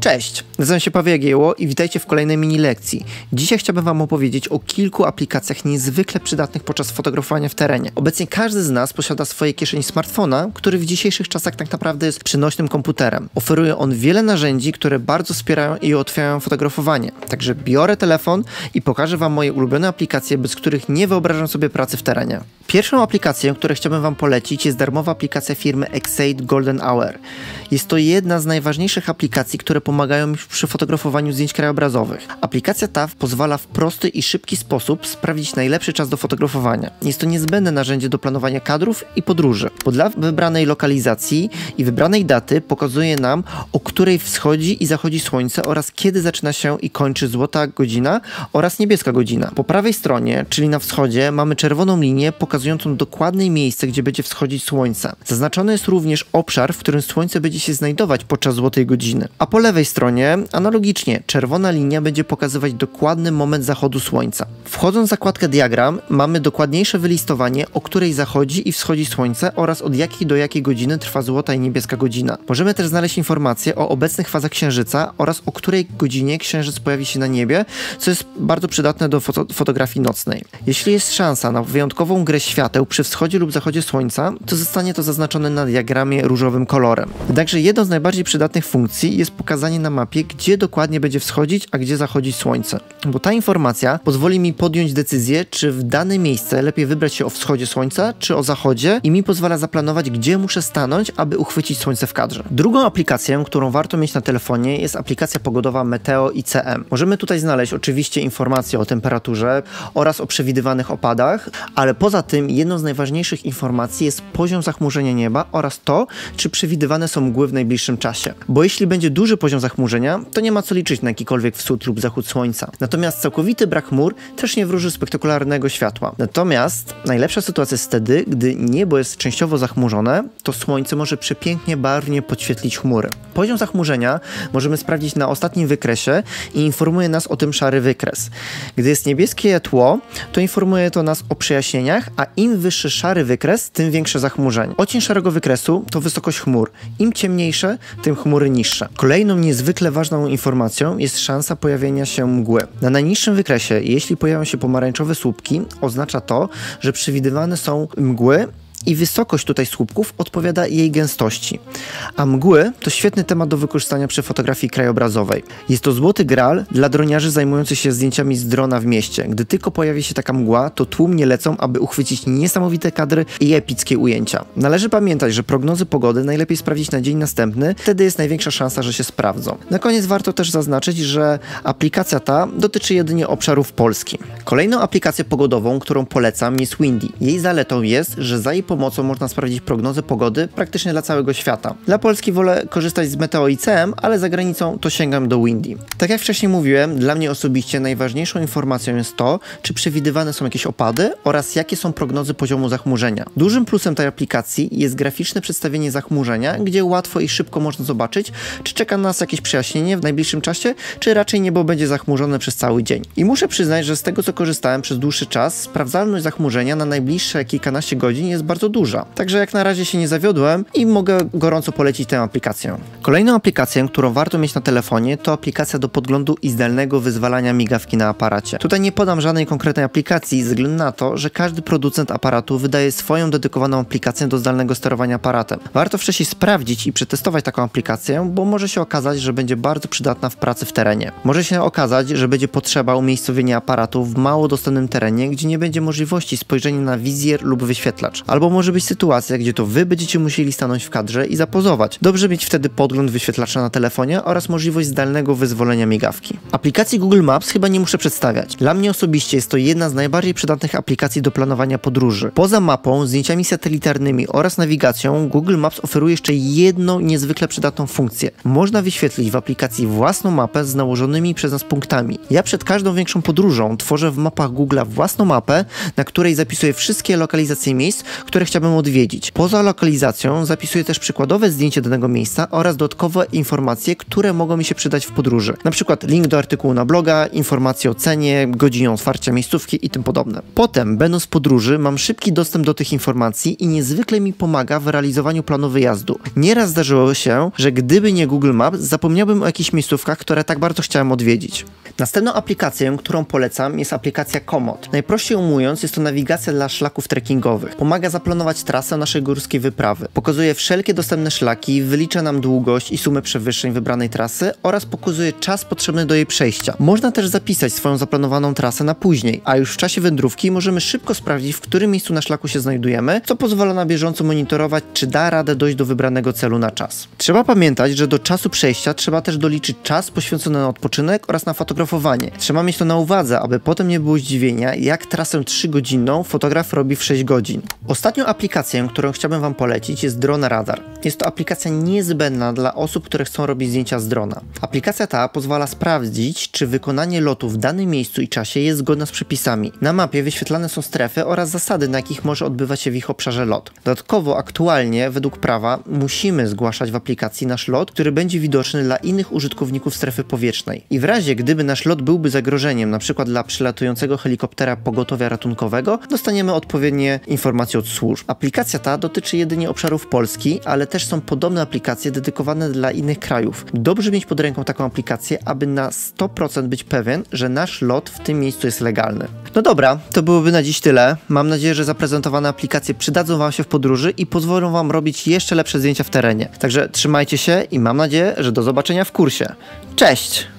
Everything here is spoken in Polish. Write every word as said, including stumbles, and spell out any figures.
Cześć, nazywam się Paweł Jagiełło i witajcie w kolejnej mini lekcji. Dzisiaj chciałbym wam opowiedzieć o kilku aplikacjach niezwykle przydatnych podczas fotografowania w terenie. Obecnie każdy z nas posiada w swojej kieszeni smartfona, który w dzisiejszych czasach tak naprawdę jest przenośnym komputerem. Oferuje on wiele narzędzi, które bardzo wspierają i ułatwiają fotografowanie. Także biorę telefon i pokażę wam moje ulubione aplikacje, bez których nie wyobrażam sobie pracy w terenie. Pierwszą aplikacją, którą chciałbym wam polecić, jest darmowa aplikacja firmy X-Eight Golden Hour. Jest to jedna z najważniejszych aplikacji, które pomagają mi przy fotografowaniu zdjęć krajobrazowych. Aplikacja ta pozwala w prosty i szybki sposób sprawdzić najlepszy czas do fotografowania. Jest to niezbędne narzędzie do planowania kadrów i podróży, bo dla wybranej lokalizacji i wybranej daty pokazuje nam, o której wschodzi i zachodzi słońce oraz kiedy zaczyna się i kończy złota godzina oraz niebieska godzina. Po prawej stronie, czyli na wschodzie, mamy czerwoną linię pokazującą dokładne miejsce, gdzie będzie wschodzić słońce. Zaznaczony jest również obszar, w którym słońce będzie się znajdować podczas złotej godziny. A po lewej stronie, analogicznie, czerwona linia będzie pokazywać dokładny moment zachodu słońca. Wchodząc w zakładkę diagram, mamy dokładniejsze wylistowanie, o której zachodzi i wschodzi słońce oraz od jakiej do jakiej godziny trwa złota i niebieska godzina. Możemy też znaleźć informacje o obecnych fazach księżyca oraz o której godzinie księżyc pojawi się na niebie, co jest bardzo przydatne do foto fotografii nocnej. Jeśli jest szansa na wyjątkową grę świateł przy wschodzie lub zachodzie słońca, to zostanie to zaznaczone na diagramie różowym kolorem. Jednakże jedną z najbardziej przydatnych funkcji jest pokazanie na mapie, gdzie dokładnie będzie wschodzić, a gdzie zachodzić słońce. Bo ta informacja pozwoli mi podjąć decyzję, czy w dane miejsce lepiej wybrać się o wschodzie słońca, czy o zachodzie i mi pozwala zaplanować, gdzie muszę stanąć, aby uchwycić słońce w kadrze. Drugą aplikacją, którą warto mieć na telefonie, jest aplikacja pogodowa Meteo I C M. Możemy tutaj znaleźć oczywiście informacje o temperaturze oraz o przewidywanych opadach, ale poza tym jedną z najważniejszych informacji jest poziom zachmurzenia nieba oraz to, czy przewidywane są mgły w najbliższym czasie. Bo jeśli będzie duży poziom zachmurzenia, to nie ma co liczyć na jakikolwiek wschód lub zachód słońca. Natomiast całkowity brak chmur też nie wróży spektakularnego światła. Natomiast najlepsza sytuacja jest wtedy, gdy niebo jest częściowo zachmurzone, to słońce może przepięknie barwnie podświetlić chmury. Poziom zachmurzenia możemy sprawdzić na ostatnim wykresie i informuje nas o tym szary wykres. Gdy jest niebieskie tło, to informuje to nas o przejaśnieniach, a im wyższy szary wykres, tym większe zachmurzenie. Odcień szarego wykresu to wysokość chmur. Im ciemniejsze, tym chmury niższe. Kolejną niezwykle ważną informacją jest szansa pojawienia się mgły. Na najniższym wykresie, jeśli pojawią się pomarańczowe słupki, oznacza to, że przewidywane są mgły i wysokość tutaj słupków odpowiada jej gęstości. A mgły to świetny temat do wykorzystania przy fotografii krajobrazowej. Jest to złoty graal dla droniarzy zajmujących się zdjęciami z drona w mieście. Gdy tylko pojawi się taka mgła, to tłumnie lecą, aby uchwycić niesamowite kadry i epickie ujęcia. Należy pamiętać, że prognozy pogody najlepiej sprawdzić na dzień następny, wtedy jest największa szansa, że się sprawdzą. Na koniec warto też zaznaczyć, że aplikacja ta dotyczy jedynie obszarów Polski. Kolejną aplikacją pogodową, którą polecam, jest Windy. Jej zaletą jest, że za jej pomocą można sprawdzić prognozę pogody praktycznie dla całego świata. Dla Polski wolę korzystać z Meteo I C M, ale za granicą to sięgam do Windy. Tak jak wcześniej mówiłem, dla mnie osobiście najważniejszą informacją jest to, czy przewidywane są jakieś opady oraz jakie są prognozy poziomu zachmurzenia. Dużym plusem tej aplikacji jest graficzne przedstawienie zachmurzenia, gdzie łatwo i szybko można zobaczyć, czy czeka nas jakieś przejaśnienie w najbliższym czasie, czy raczej niebo będzie zachmurzone przez cały dzień. I muszę przyznać, że z tego co korzystałem przez dłuższy czas, sprawdzalność zachmurzenia na najbliższe kilkanaście godzin jest bardzo duża. Także jak na razie się nie zawiodłem i mogę gorąco polecić tę aplikację. Kolejną aplikacją, którą warto mieć na telefonie, to aplikacja do podglądu i zdalnego wyzwalania migawki na aparacie. Tutaj nie podam żadnej konkretnej aplikacji ze względu na to, że każdy producent aparatu wydaje swoją dedykowaną aplikację do zdalnego sterowania aparatem. Warto wcześniej sprawdzić i przetestować taką aplikację, bo może się okazać, że będzie bardzo przydatna w pracy w terenie. Może się okazać, że będzie potrzeba umiejscowienia aparatu w mało dostępnym terenie, gdzie nie będzie możliwości spojrzenia na wizjer lub wyświetlacz. Albo może być sytuacja, gdzie to wy będziecie musieli stanąć w kadrze i zapozować. Dobrze mieć wtedy podgląd wyświetlacza na telefonie oraz możliwość zdalnego wyzwolenia migawki. Aplikacji Google Maps chyba nie muszę przedstawiać. Dla mnie osobiście jest to jedna z najbardziej przydatnych aplikacji do planowania podróży. Poza mapą, zdjęciami satelitarnymi oraz nawigacją, Google Maps oferuje jeszcze jedną niezwykle przydatną funkcję. Można wyświetlić w aplikacji własną mapę z nałożonymi przez nas punktami. Ja przed każdą większą podróżą tworzę w mapach Google'a własną mapę, na której zapisuję wszystkie lokalizacje miejsc, które chciałbym odwiedzić. Poza lokalizacją zapisuję też przykładowe zdjęcie danego miejsca oraz dodatkowe informacje, które mogą mi się przydać w podróży. Na przykład link do artykułu na bloga, informacje o cenie, godzinie otwarcia miejscówki i tym podobne. Potem, będąc w podróży, mam szybki dostęp do tych informacji i niezwykle mi pomaga w realizowaniu planu wyjazdu. Nieraz zdarzyło się, że gdyby nie Google Maps, zapomniałbym o jakichś miejscówkach, które tak bardzo chciałem odwiedzić. Następną aplikacją, którą polecam, jest aplikacja Komoot. Najprościej ujmując, jest to nawigacja dla szlaków trekkingowych. Pomaga zaplanować trasę naszej górskiej wyprawy. Pokazuje wszelkie dostępne szlaki, wylicza nam długość i sumę przewyższeń wybranej trasy oraz pokazuje czas potrzebny do jej przejścia. Można też zapisać swoją zaplanowaną trasę na później, a już w czasie wędrówki możemy szybko sprawdzić, w którym miejscu na szlaku się znajdujemy, co pozwala na bieżąco monitorować, czy da radę dojść do wybranego celu na czas. Trzeba pamiętać, że do czasu przejścia trzeba też doliczyć czas poświęcony na odpoczynek oraz na fotografowanie. Trzeba mieć to na uwadze, aby potem nie było zdziwienia, jak trasę trzygodzinną fotograf robi w sześć godzin. Ostatnią aplikacją, którą chciałbym Wam polecić, jest Drone Radar. Jest to aplikacja niezbędna dla osób, które chcą robić zdjęcia z drona. Aplikacja ta pozwala sprawdzić, czy wykonanie lotu w danym miejscu i czasie jest zgodne z przepisami. Na mapie wyświetlane są strefy oraz zasady, na jakich może odbywać się w ich obszarze lot. Dodatkowo aktualnie, według prawa, musimy zgłaszać w aplikacji nasz lot, który będzie widoczny dla innych użytkowników strefy powietrznej. I w razie, gdyby nasz lot byłby zagrożeniem, np. dla przylatującego helikoptera pogotowia ratunkowego, dostaniemy odpowiednie informacje od służb. Aplikacja ta dotyczy jedynie obszarów Polski, ale też są podobne aplikacje dedykowane dla innych krajów. Dobrze mieć pod ręką taką aplikację, aby na sto procent być pewien, że nasz lot w tym miejscu jest legalny. No dobra, to byłoby na dziś tyle. Mam nadzieję, że zaprezentowane aplikacje przydadzą Wam się w podróży i pozwolą Wam robić jeszcze lepsze zdjęcia w terenie. Także trzymajcie się i mam nadzieję, że do zobaczenia w kursie. Cześć!